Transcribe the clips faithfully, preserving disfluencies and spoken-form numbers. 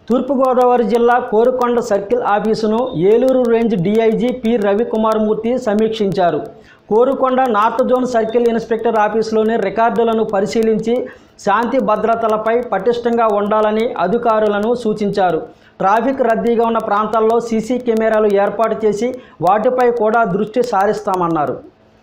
తూర్పుగోదావరి జిల్లా కోరుకొండ సర్కిల్ ఆఫీసును Eluru range DIG P Ravikumar Murthy సమీక్షించారు. Korukonda north zone circle inspector ఆఫీసులోని రికార్డులను పరిశీలించి శాంతి భద్రతలపై పటిష్టంగా ఉండాలని అధికారులను సూచించారు. ట్రాఫిక్ రద్దీగా ఉన్న ప్రాంతాల్లో సీసీ కెమెరాలు ఏర్పాటు చేసి వాటిపై కూడా దృష్టి సారిస్తామన్నారు.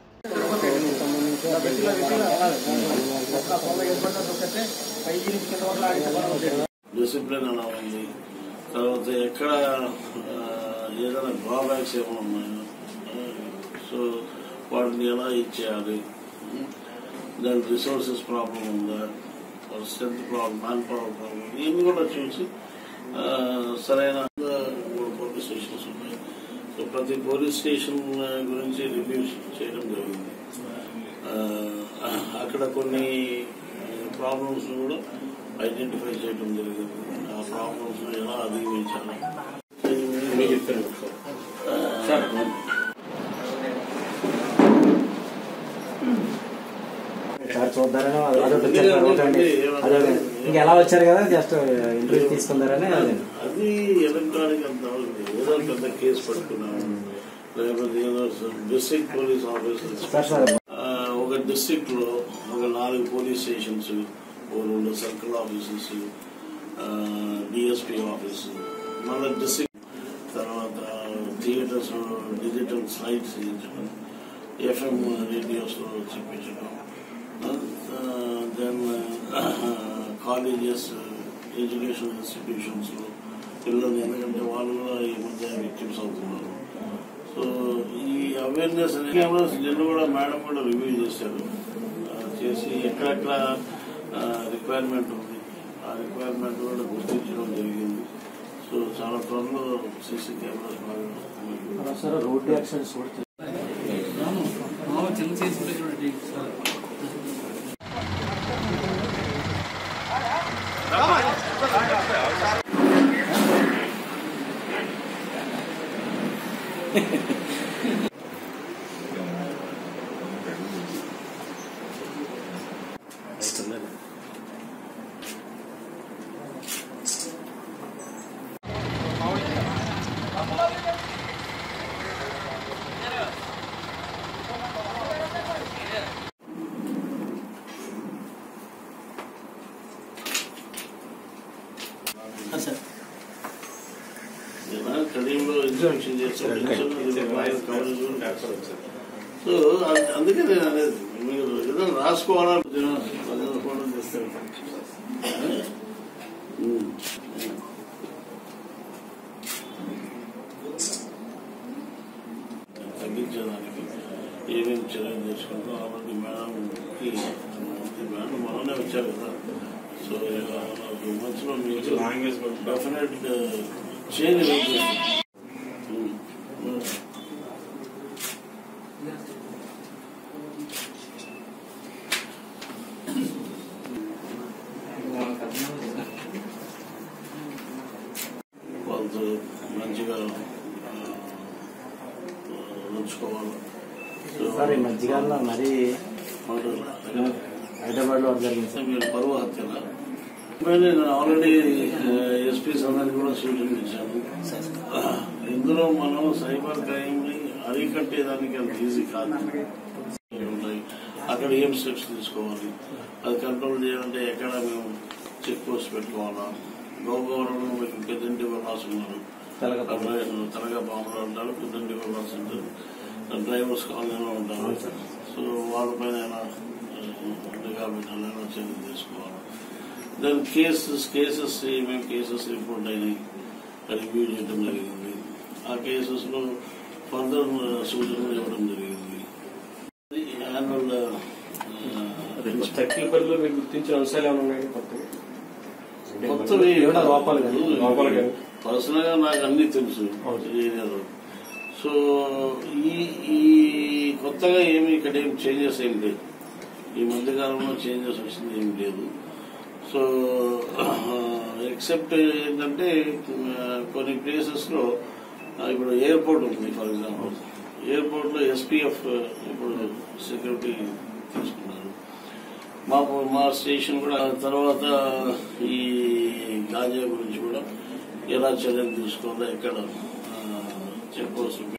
డిసిప్లిన్ ఎలా ఉంది, తర్వాత ఎక్కడ ఏదైనా డ్రాబ్యాక్స్ ఏమైనా ఉన్నాయో సో వాటిని ఎలా ఇచ్చేయాలి, దాని రిసోర్సెస్ ప్రాబ్లం ఉందా, strength problem, man power problem, ఇవన్నీ కూడా చూసి సరైన మూడు పోలీస్ స్టేషన్స్ ఉన్నాయి. సో ప్రతి పోలీస్ స్టేషన్ గురించి రివ్యూ చేయడం జరిగింది. అక్కడ కొన్ని ప్రాబ్లమ్స్ కూడా ఐడెంటిఫై చేయడం జరిగింది. ఆ ప్రాబ్లమ్స్ ఎలా అధిగమించాలి ఎలా వచ్చారు కదా, జస్ట్ ఇంటర్వ్యూ తీసుకుందారని. అది ఎలక్ట్రానిక్ అంత ఏదో పెద్ద కేసు పట్టుకున్నాము, లేకపోతే ఏదో డిస్ట్రిక్ట్ పోలీస్ ఆఫీసర్ ఒక డిస్ట్రిక్ట్ లో ఒక నాలుగు పోలీస్ స్టేషన్స్, రెండు సర్కిల్ ఆఫీసెస్, డిఎస్పీ ఆఫీస్, మళ్ళీ డిస్ట్రిక్ట్, తర్వాత థియేటర్స్ డిజిటల్ స్లైడ్స్ చేయించడం, ఎఫ్ఎం రేడియోస్ లో చెప్పించడం, దెన్ కాలేజెస్, ఎడ్యుకేషన్ ఇన్స్టిట్యూషన్స్ లో పిల్లలు, ఎందుకంటే వాళ్ళు కూడా ఈ మధ్య విక్టిమ్స్ అవుతున్నారు. సో ఈ అవేర్నెస్ నిన్న కూడా మేడం కూడా రివ్యూ చేశారు, చేసి ఎక్కడెక్కడ రిక్వైర్మెంట్ ఉంది ఆ రిక్వైర్మెంట్ కూడా గుర్తించడం జరిగింది. సో చాలా త్వరలో సీసీ కెమెరాస్ బాగా రోడ్ యాక్సిడెంట్స్ కూడా కడియంలో ఇన్స్పెక్షన్ చేస్తాం. సో అందుకే నేను అనేది మీరు ఏదైనా రాసుకోవాలని ఫోటో చేస్తాను. తగ్గించడానికి ఏమేమి చర్యలు తీసుకుంటాం. కాబట్టి మేడంకి మేడం మననే వచ్చారు కదా. సో టూ మంత్స్ లో మీకు డెఫినెట్ చేంజ్ వాళ్ళతో మంచిగా ఉంచుకోవాలి. సార్ ఈ మధ్యకాలంలో మరి హైదరాబాద్ లో జరిగింది మీరు పరువు హత్యలా నేను ఆల్రెడీ ఎస్పీస్ అందరికి కూడా సూచన ఇచ్చాను. ఇందులో మనం సైబర్ క్రైమ్ ని అరికట్టేదానికి అంత ఈజీ కాదు. ఉంటాయి అక్కడ ఏం స్టెప్స్ తీసుకోవాలి, అది కంట్రోల్ చేయాలంటే ఎక్కడ మేము చెక్ పోస్ట్ పెట్టుకోవాలా. గోగవరంలో మీకు పెద్దంటి విలాస్ ఉన్నారు, తలగా బాంబులు ఉంటారు, పెద్దంటి విలాస్ ఉంటారు, డ్రైవర్స్ కాలనీలో ఉంటారు. సో వాళ్ళపైన ఎలా నిఘా పెట్టాలి, ఎలా చర్యలు తీసుకోవాలి. దాని కేసెస్ కేసెస్ ఏమేమి కేసెస్ రిపోర్ట్ అయినాయి రివ్యూ చేయడం జరిగింది. ఆ కేసెస్ లో ఫర్దర్ సూచనలు ఇవ్వడం జరిగింది. యాన్యువల్ టెక్నికల్ మీరు గుర్తించిన అంశాలు ఏమైనా ఉన్నాయి? కొత్తవి పర్సనల్ గా నాకు అన్ని తెలుసు ఏరియాలో. సో ఈ ఈ కొత్తగా ఏమి ఇక్కడ ఏం చేంజెస్ ఏం లేదు. ఈ మధ్య కాలంలో చేంజెస్ వచ్చింది ఏం లేదు. సో ఎక్సెప్ట్ ఏంటంటే కొన్ని ప్లేసెస్ లో ఇప్పుడు ఎయిర్పోర్ట్ ఉంది. ఫర్ ఎగ్జాంపుల్ ఎయిర్పోర్ట్ లో ఎస్పీఎఫ్ ఇప్పుడు సెక్యూరిటీ తీసుకున్నారు. మా మా స్టేషన్ కూడా తర్వాత ఈ గాంజా గురించి కూడా ఎలా చర్యలు తీసుకోవాలో ఎక్కడ చెక్ పోస్ట్